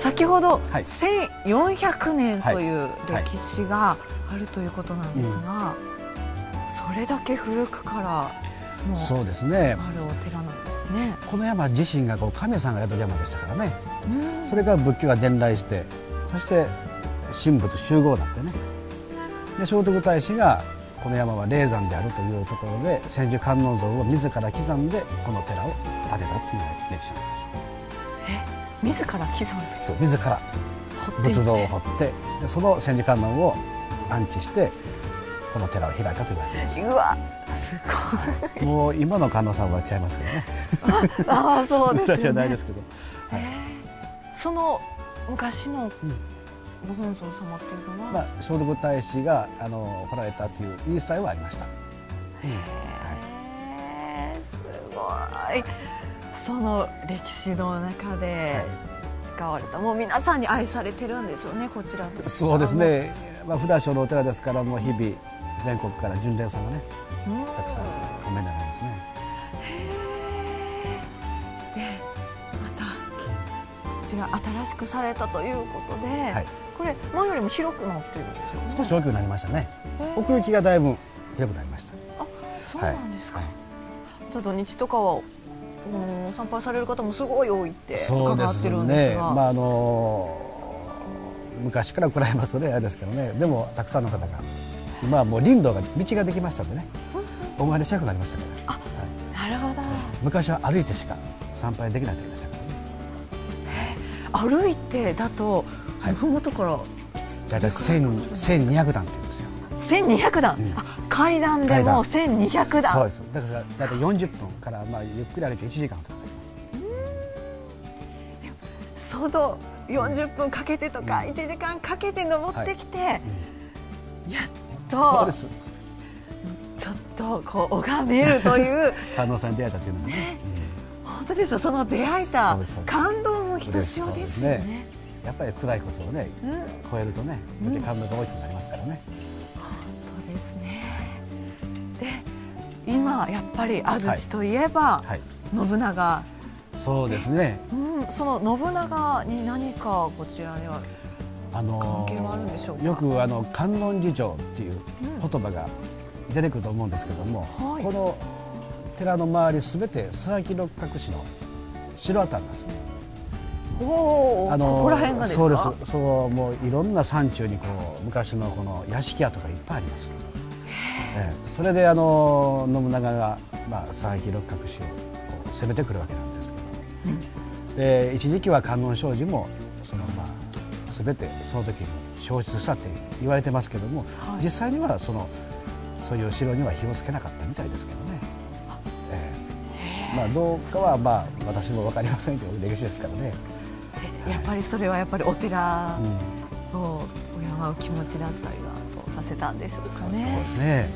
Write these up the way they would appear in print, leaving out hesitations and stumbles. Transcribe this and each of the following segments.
先ほどはい 1400年という歴史があるということなんですが、それだけ古くからもうそうですね。 あるお寺なんですね。 この山自身が神さんが宿る山でしたからね。それが仏教が伝来して、そして神仏集合になってね。で聖徳太子がこの山は霊山であるというところで千手観音像を自ら刻んでこの寺を建てたという歴史なんです。 自ら刻んで、 そう、自ら仏像を彫って、でその千手観音を安置してこの寺を開いたと言われています。 うわ、すごい。 もう今の観音さんは違いますけどね。 ああ、そうですね。 じゃないですけど、 その昔のご本尊様っていうのは、 聖徳太子が来られたという言い伝えはありました。 すごい。その歴史の中で使われた、もう皆さんに愛されてるんでしょうね、こちらと。 そうですね。札所のお寺ですから、もう日々全国から巡礼さんがね、たくさんお目になりますね。 で、またこちら新しくされたということで、これ前よりも広くなってるんですよね。 少し大きくなりましたね。奥行きがだいぶ広くなりました。 あ、そうなんですか。ちょっと土日とかは参拝される方もすごい多いって伺ってるんですが、 まあ昔から来られますとねあれですけどね、でもたくさんの方が今はもう林道が道ができましたんでね、お参りしやすくなりましたから。 あ、なるほど。 昔は歩いてしか参拝できないと言いましたからね。 歩いてだと麓から大体1200段って言うんですよ。 1200段、階段でも1200段。 そうです。だから大体40分からゆっくり歩いて1時間かかります。 その40分かけてとか1時間かけて登ってきて、やっとそうです。 ちょっとこう拝めるという観音さんに出会えたというのがね。 本当ですよ。その出会えた感動もひとしおですよね。 やっぱり辛いことをね超えるとね、感動が大きくなりますからね。 ですね。で、今やっぱり安土といえば信長。 そうですね。 その信長に何かこちらには関係はあるんでしょうか。 よく観音寺城っていう言葉が出てくると思うんですけども、この寺の周りすべて佐々木六角氏の城跡なんですね。 ここら辺がですか。 そうです。そう、もういろんな山中に昔のこの屋敷跡がいっぱいあります。それで信長が佐々木六角氏を攻めてくるわけなんですけど、で一時期は観音障子もすべてその時に消失したって言われてますけども、実際にはそういう城には火をつけなかったみたいですけどね。どうかは私も分かりませんけど、歴史ですからね。 やっぱりそれはやっぱりお寺を敬う気持ちだったりはそうさせたんでしょうかね。 そうですね。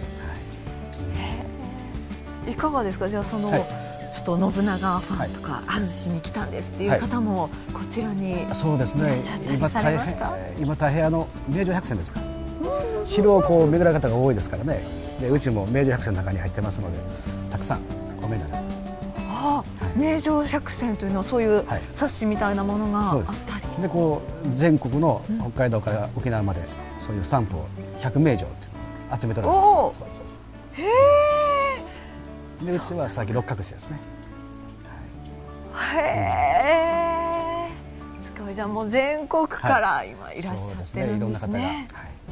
いかがですか。じゃあちょっと信長ファンとか安土に来たんですっていう方もこちらにいらっしゃったりされますか。 今大変明星百選ですか。城を巡られる方が多いですからね。でうちも明星百選の中に入ってますので、たくさんお目になります。 明星百選というのはそういう冊子みたいなものがあったり、 で全国の北海道から沖縄までそういう散布を100名城っていうのを集めております。 へえ。でうちはさっき六角氏ですね。 へえ。すごい。じゃあもう全国から今いらっしゃってるんですね。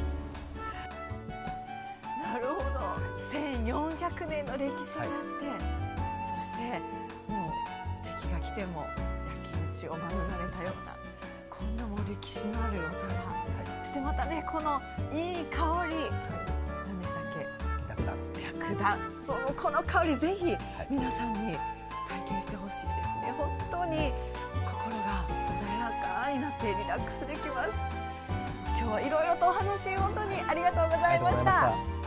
なるほど。1400年の歴史があって、そしてもう敵が来ても焼き討ちを免れたようなこんなもう歴史のあるお寺、そしてまたねこのいい香り、何でしたっけ。白檀。この香りぜひ皆さんに体験してほしいですね。本当に心が穏やかになってリラックスできます。今日はいろいろとお話本当にありがとうございました。